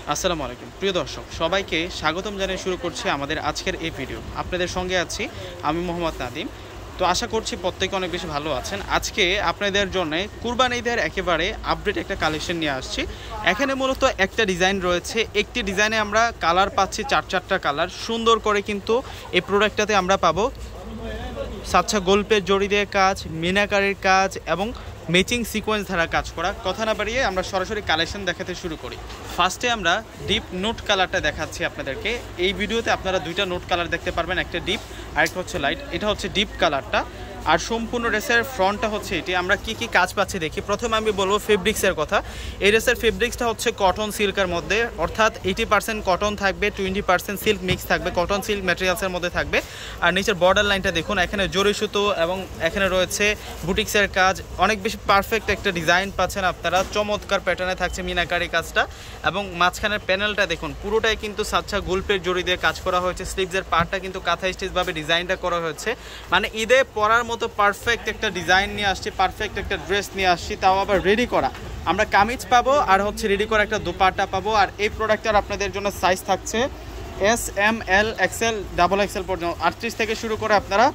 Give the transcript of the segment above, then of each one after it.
আসসালামু আলাইকুম প্রিয় দর্শক, সবাইকে স্বাগতম জানিয়ে শুরু করছি আমাদের আজকের এই ভিডিও। আপনাদের সঙ্গে আছি আমি মোহাম্মদ নাদিম। তো আশা করছি প্রত্যেকে অনেক বেশি ভালো আছেন। আজকে আপনাদের জন্য কুরবানি ঈদের একেবারে আপডেট একটা কালেকশন নিয়ে আসছি। এখানে মূলত একটা ডিজাইন রয়েছে, একটি ডিজাইনে আমরা কালার পাচ্ছি চারটা কালার। সুন্দর করে কিন্তু এই প্রোডাক্টটাতে আমরা পাবো সাচ্চা গল্পের জড়ি দিয়ে কাজ, মিনাকারির কাজ এবং ম্যাচিং সিকোয়েন্স ধারা কাজ করা। কথা না বাড়িয়ে আমরা সরাসরি কালেকশন দেখাতে শুরু করি। ফার্স্টে আমরা ডিপ নোট কালারটা দেখাচ্ছি আপনাদেরকে। এই ভিডিওতে আপনারা দুইটা নোট কালার দেখতে পারবেন, একটা ডিপ আর একটা হচ্ছে লাইট। এটা হচ্ছে ডিপ কালারটা, আর সম্পূর্ণ ড্রেসের ফ্রন্টটা হচ্ছে এটি। আমরা কি কি কাজ পাচ্ছি দেখি। প্রথমে আমি বলবো ফেব্রিক্সের কথা। এই ড্রেসের ফেব্রিক্সটা হচ্ছে কটন সিল্কের মধ্যে, অর্থাৎ 80% কটন থাকবে, 20% সিল্ক মিক্স থাকবে, কটন সিল্ক ম্যাটেরিয়ালসের মধ্যে থাকবে। আর নিচের বর্ডার লাইনটা দেখুন, এখানে জরি সুতো এবং এখানে রয়েছে বুটিক্সের কাজ। অনেক বেশি পারফেক্ট একটা ডিজাইন পাচ্ছেন আপনারা, চমৎকার প্যাটার্নে থাকছে মিনাকারি কাজটা। এবং মাঝখানের প্যানেলটা দেখুন, পুরোটাই কিন্তু সাচ্চা গল্পের জড়ি দিয়ে কাজ করা হয়েছে। স্লিভসের পার্টটা কিন্তু কাঁথা স্টিচভাবে ডিজাইনটা করা হয়েছে। মানে ঈদে পরার মতো পারফেক্ট একটা ডিজাইন নিয়ে আসছি, পারফেক্ট একটা ড্রেস নিয়ে আসছি, তাও আবার রেডি করা। আমরা কামিজ পাবো আর হচ্ছে রেডি করা একটা দোপাট্টা পাবো। আর এই প্রোডাক্টটার আপনাদের জন্য সাইজ থাকছে S, M, L, XL, double XL পর্যন্ত। 38 থেকে শুরু করে আপনারা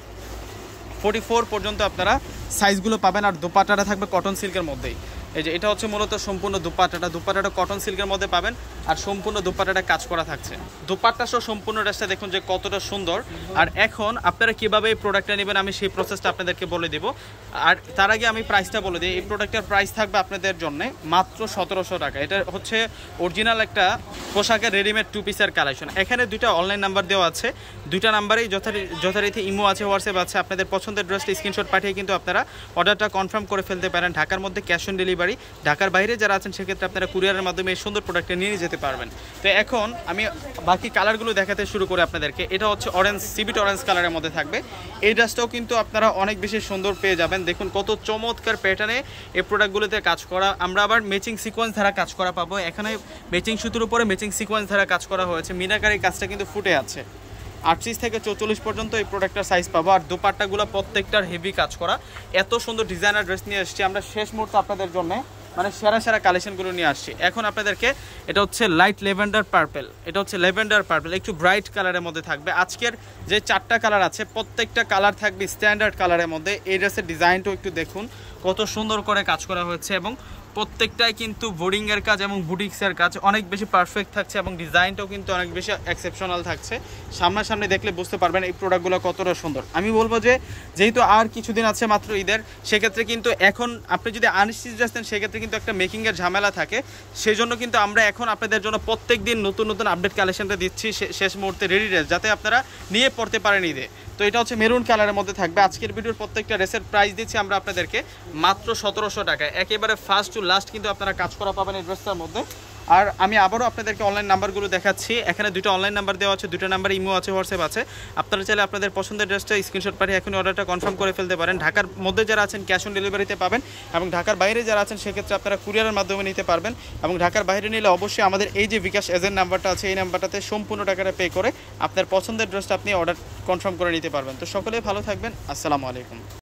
44 পর্যন্ত আপনারা সাইজগুলো পাবেন। আর দোপাট্টাটা থাকবে কটন সিল্কের মধ্যেই। এই যে এটা হচ্ছে মূলত সম্পূর্ণ দুপাট্টাটা কটন সিল্কের মধ্যে পাবেন। আর সম্পূর্ণ দুপাট্টাটা কাজ করা থাকছে। দুপাট্টা সহ সম্পূর্ণ ড্রেসটা দেখুন যে কতটা সুন্দর। আর এখন আপনারা কীভাবে এই প্রোডাক্টটা নেবেন আমি সেই প্রসেসটা আপনাদেরকে বলে দেবো। আর তার আগে আমি প্রাইসটা বলে দিই। এই প্রোডাক্টের প্রাইস থাকবে আপনাদের জন্য মাত্র 1700 টাকা। এটা হচ্ছে অরিজিনাল একটা পোশাকের রেডিমেড 2 পিসের কালেকশন। এখানে দুইটা অনলাইন নাম্বার দেওয়া আছে, দুইটা নাম্বারেই যথারীতি ইমো আছে, হোয়াটসঅ্যাপ আছে। আপনাদের পছন্দের ড্রেসটা স্ক্রিনশট পাঠিয়ে কিন্তু আপনারা অর্ডারটা কনফার্ম করে ফেলতে পারেন। ঢাকার মধ্যে ক্যাশ অন ডেলিভারি, ঢাকার বাইরে যারা আছেন সেক্ষেত্রে আপনারা কুরিয়ারের মাধ্যমে এই সুন্দর প্রোডাক্টটা নিয়ে যেতে পারবেন। তো এখন আমি বাকি কালারগুলো দেখাতে শুরু করি আপনাদেরকে। এটা হচ্ছে অরেঞ্জ, সিবিট অরেঞ্জ কালারের মধ্যে থাকবে। এই ড্রেসটাও কিন্তু আপনারা অনেক বেশি সুন্দর পেয়ে যাবেন। দেখুন কত চমৎকার প্যাটার্নে এই প্রোডাক্টগুলোতে কাজ করা। আমরা আবার ম্যাচিং সিকোয়েন্স ধারা কাজ করা পাবো। এখানে ম্যাচিং সুতোর উপরে ম্যাচিং সিকোয়েন্স ধারা কাজ করা হয়েছে। মিনাকারি কাজটা কিন্তু ফুটে আছে। 38 থেকে 44 পর্যন্ত এই প্রোডাক্টটার সাইজ পাবো। আর দোপাট্টাগুলো প্রত্যেকটার হেভি কাজ করা। এত সুন্দর ডিজাইনার ড্রেস নিয়ে এসেছি আমরা শেষ মুহূর্তে আপনাদের জন্য, মানে সেরা কালেকশনগুলো নিয়ে আসছি। এখন আপনাদেরকে এটা হচ্ছে লাইট লেভেন্ডার পার্পেল, এটা হচ্ছে লেভেন্ডার পার্পেল, একটু ব্রাইট কালারের মধ্যে থাকবে। আজকের যে 4টা কালার আছে প্রত্যেকটা কালার থাকবে স্ট্যান্ডার্ড কালারের মধ্যে। এই ড্রেসের ডিজাইনটাও একটু দেখুন কত সুন্দর করে কাজ করা হয়েছে, এবং প্রত্যেকটাই কিন্তু বোর্ডিংয়ের কাজ এবং বুটিক্সের কাজ অনেক বেশি পারফেক্ট থাকছে, এবং ডিজাইনটাও কিন্তু অনেক বেশি এক্সেপশনাল থাকছে। সামনাসামনি দেখলে বুঝতে পারবেন এই প্রোডাক্টগুলো কতটা সুন্দর। আমি বলবো যে যেহেতু আর কিছুদিন আছে মাত্র ঈদের, সেক্ষেত্রে কিন্তু এখন আপনি যদি আনস্টিচ ড্রেস দেন সেক্ষেত্রে কিন্তু একটা মেকিংয়ের ঝামেলা থাকে। সেই জন্য কিন্তু আমরা এখন আপনাদের জন্য প্রত্যেক দিন নতুন আপডেট কালেকশনটা দিচ্ছি শেষ মুহূর্তে রেডি ড্রেস, যাতে আপনারা নিয়ে পড়তে পারেন ঈদে। তো এটা হচ্ছে মেরুন কালারের মধ্যে থাকবে। আজকের ভিডিওর প্রত্যেকটা ড্রেসের প্রাইস দিচ্ছি আমরা আপনাদেরকে মাত্র 1700 টাকায়। একেবারে ফার্স্ট টু লাস্ট কিন্তু আপনারা কাজ করা পাবেন এই ড্রেসটার মধ্যে। আর আমি আবারও আপনাদেরকে অনলাইন নাম্বারগুলো দেখাচ্ছি। এখানে দুটো অনলাইন নাম্বার দেওয়া আছে, দুটো নাম্বার ইমো আছে, হোয়াটসঅ্যাপ আছে। আপনারা চাইলে আপনাদের পছন্দের ড্রেসটা স্ক্রিনশট পাঠিয়ে এখনই অর্ডারটা কনফার্ম করে ফেলতে পারেন। ঢাকার মধ্যে যারা আছেন ক্যাশ অন ডেলিভারিতে পাবেন, এবং ঢাকার বাইরে যারা আছেন সেক্ষেত্রে আপনারা কুরিয়ারের মাধ্যমে নিতে পারবেন। এবং ঢাকার বাইরে নিলে অবশ্যই আমাদের এই যে বিকাশ এজেন্ট নাম্বারটা আছে, এই নাম্বারটাতে সম্পূর্ণ টাকাটা পে করে আপনার পছন্দের ড্রেসটা আপনি অর্ডার কনফার্ম করে নিতে পারবেন। তো সকলেই ভালো থাকবেন। আসসালামু আলাইকুম।